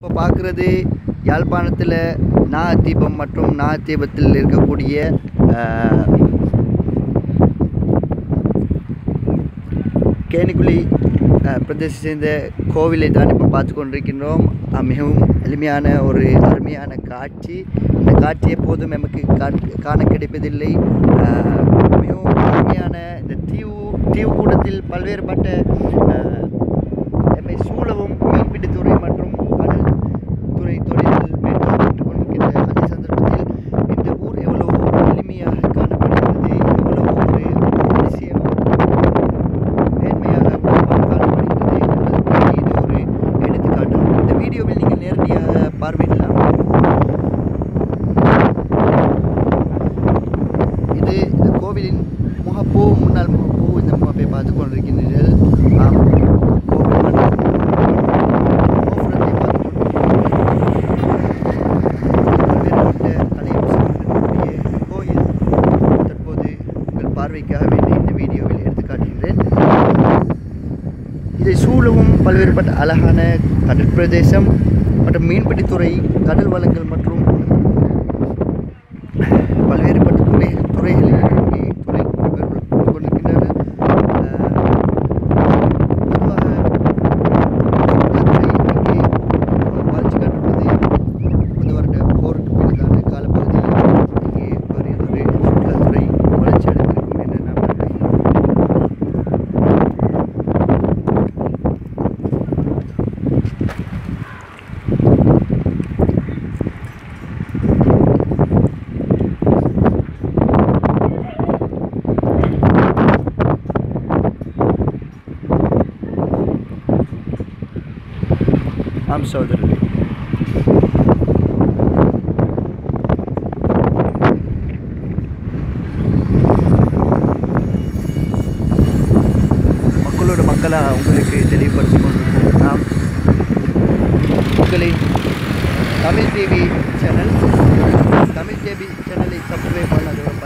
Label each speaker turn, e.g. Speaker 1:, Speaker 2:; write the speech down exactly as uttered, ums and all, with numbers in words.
Speaker 1: இப்போ பார்க்குறது யாழ்ப்பாணத்தில் நாகதீபம் மற்றும் நாகதீபத்தில் இருக்கக்கூடிய கேணிக்குழி பிரதேசத்தை சேர்ந்த கோவிலை தான் இப்போ பார்த்து கொண்டிருக்கின்றோம். மிகவும் எளிமையான ஒரு அருமையான காட்சி. இந்த காட்சி எப்போதும் நமக்கு காண கிடைப்பதில்லை. மிகவும் அருமையான இந்த தீவு தீவு கூடத்தில் பல்வேறுபட்ட எம்மை சூழவும் மீன்பிடித்துறை மற்றும் கடல் துறை தொழில்கள் மேற்கொண்டு கொண்டிருக்கின்ற அதே சந்தர்ப்பத்தில் இந்த ஊர் எவ்வளவு எளிமையாக காணப்படுகிறது, எவ்வளவு ஒரு அதிசயம் மேன்மையாக காணப்படுகிறது என்பதற்கு இது ஒரு எடுத்துக்காட்டு. இந்த வீடியோவில் நீங்கள் நேரடியாக பார்வையிடலாம். இது இந்த கோவிலின் முகப்பு, முன்னாள் முகப்பு. இந்த முகப்பை பார்த்து கொண்டிருக்கின்றீர்கள். ஆம், பார்வைக்காக வேண்டி இந்த வீடியோவில் எடுத்து காட்டுகிறேன். இதை சூழவும் பல்வேறுபட்ட அழகான கடல் பிரதேசம் மற்றும் மீன்பிடித்துறை, கடல் வளங்கள் மற்றும் பல்வேறுபட்ட துறை துறைகளில் தொழில் கொண்டிருக்கின்றனர். பொதுவாக இங்கே வளர்ச்சி கண்டுள்ளது முப்பது வருட போருக்கு பின்னதான காலப்பகுதியில் இங்கே பெரியதொரு சுற்றுலாத்துறை வளர்ச்சி அடைந்திருக்கும் என்று நாம் ஆம் சகோதரர்களே. மக்களோட மக்களாக உங்களுக்கு தெளிவுபடுத்திக் கொண்டிருக்கோம். நாம் உங்களின் Tamil TV channel Tamil TV சேனலை சப்ஸ்கிரைப் பண்ண